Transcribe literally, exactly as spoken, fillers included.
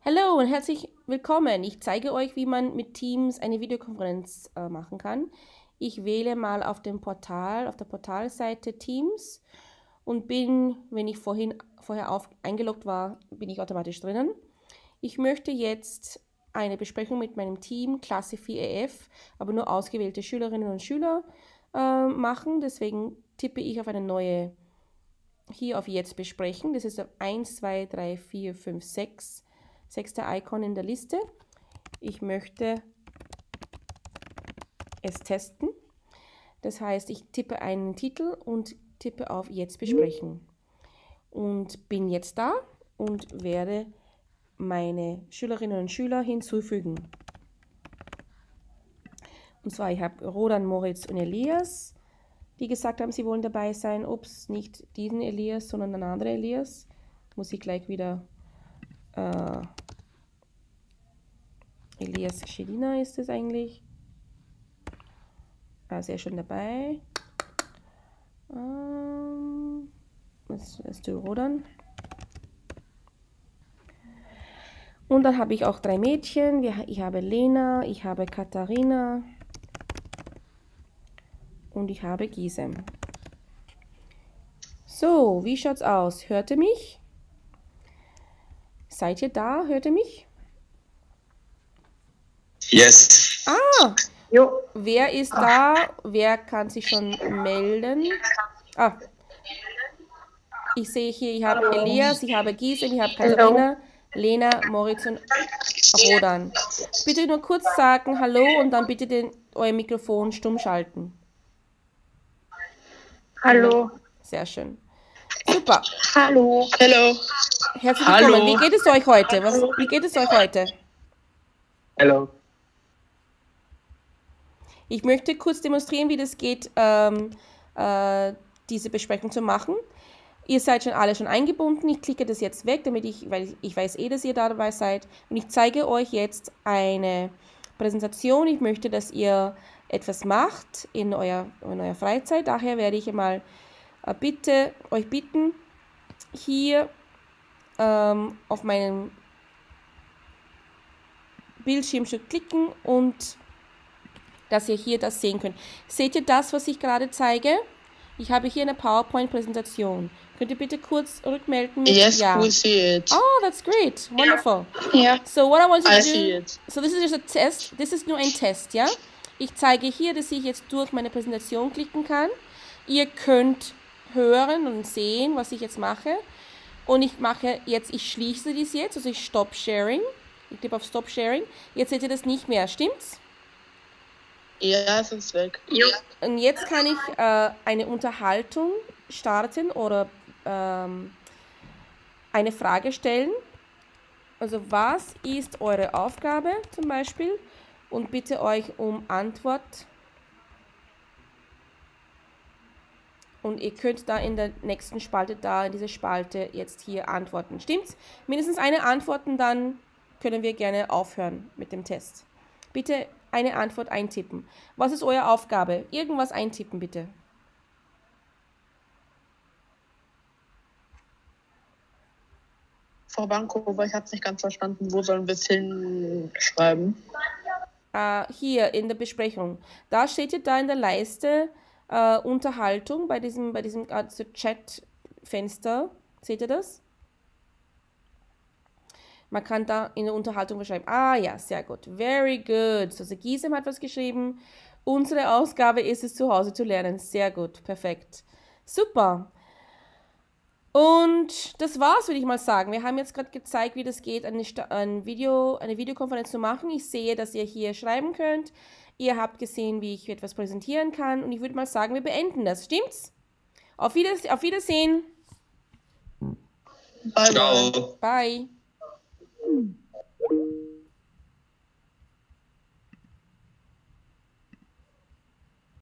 Hallo und herzlich willkommen. Ich zeige euch, wie man mit Teams eine Videokonferenz äh, machen kann. Ich wähle mal auf dem Portal, auf der Portalseite Teams und bin, wenn ich vorhin, vorher auf, eingeloggt war, bin ich automatisch drinnen. Ich möchte jetzt eine Besprechung mit meinem Team, Klasse vier E F, aber nur ausgewählte Schülerinnen und Schüler äh, machen. Deswegen tippe ich auf eine neue, hier auf Jetzt besprechen. Das ist auf eins, zwei, drei, vier, fünf, sechs. Sechste Icon in der Liste. Ich möchte es testen. Das heißt, ich tippe einen Titel und tippe auf Jetzt besprechen. Und bin jetzt da und werde meine Schülerinnen und Schüler hinzufügen. Und zwar, ich habe Rodan, Moritz und Elias, die gesagt haben, sie wollen dabei sein. Ups, nicht diesen Elias, sondern ein anderer Elias. Muss ich gleich wieder... Äh, Elias Schedina ist es eigentlich. Also er ist schon dabei. Ähm, das ist der Rodan. Und dann habe ich auch drei Mädchen. Ich habe Lena, ich habe Katharina und ich habe Gisem. So, wie schaut's aus? Hört ihr mich? Seid ihr da? Hört ihr mich? Yes. Ah, Jo. Wer ist da? Wer kann sich schon melden? Ah, ich sehe hier, ich habe Elias, ich habe Gisem, ich habe Katharina, Lena, Moritz und Rodan. Bitte nur kurz sagen Hallo und dann bitte den, euer Mikrofon stumm schalten. Hallo. Sehr schön. Super. Hallo. Hello. Herzlich Hallo. willkommen. Wie geht es euch heute? Was, wie geht es euch heute? Hello. Ich möchte kurz demonstrieren, wie das geht, ähm, äh, diese Besprechung zu machen. Ihr seid schon alle schon eingebunden. Ich klicke das jetzt weg, damit ich, weil ich weiß eh, dass ihr da dabei seid. Und ich zeige euch jetzt eine Präsentation. Ich möchte, dass ihr etwas macht in eurer, in eurer Freizeit. Daher werde ich mal äh, bitte, euch bitten, hier ähm, auf meinen Bildschirm zu klicken und dass ihr hier das sehen könnt. Seht ihr das, was ich gerade zeige? Ich habe hier eine PowerPoint-Präsentation. Könnt ihr bitte kurz rückmelden? Mit Yes, ja. we see it. Oh, that's great. Wonderful. Ja. So what I want you I to see do... it. So this is just a test. Das ist nur ein Test, ja? Ich zeige hier, dass ich jetzt durch meine Präsentation klicken kann. Ihr könnt hören und sehen, was ich jetzt mache. Und ich mache jetzt, ich schließe dies jetzt, also ich Stop Sharing. Ich tippe auf Stop Sharing. Jetzt seht ihr das nicht mehr, stimmt's? Ja, es ist weg. Jo. Und jetzt kann ich äh, eine Unterhaltung starten oder ähm, eine Frage stellen. Also was ist eure Aufgabe zum Beispiel? Und bitte euch um Antwort. Und ihr könnt da in der nächsten Spalte, da in dieser Spalte jetzt hier antworten. Stimmt's? Mindestens eine Antwort und dann können wir gerne aufhören mit dem Test. Bitte eine Antwort eintippen. Was ist eure Aufgabe? Irgendwas eintippen, bitte. Frau Bankova, ich habe es nicht ganz verstanden. Wo sollen wir es hinschreiben? Äh, hier in der Besprechung. Da steht ihr da in der Leiste äh, Unterhaltung bei diesem, bei diesem also Chat-Fenster. Seht ihr das? Man kann da in der Unterhaltung beschreiben. Ah ja, sehr gut. Very good. Also Gisem hat was geschrieben. Unsere Ausgabe ist es, zu Hause zu lernen. Sehr gut. Perfekt. Super. Und das war's, würde ich mal sagen. Wir haben jetzt gerade gezeigt, wie das geht, eine, ein Video, eine Videokonferenz zu machen. Ich sehe, dass ihr hier schreiben könnt. Ihr habt gesehen, wie ich etwas präsentieren kann. Und ich würde mal sagen, wir beenden das. Stimmt's? Auf Wiedersehen. Auf Wiedersehen. Bye, bye. Bye.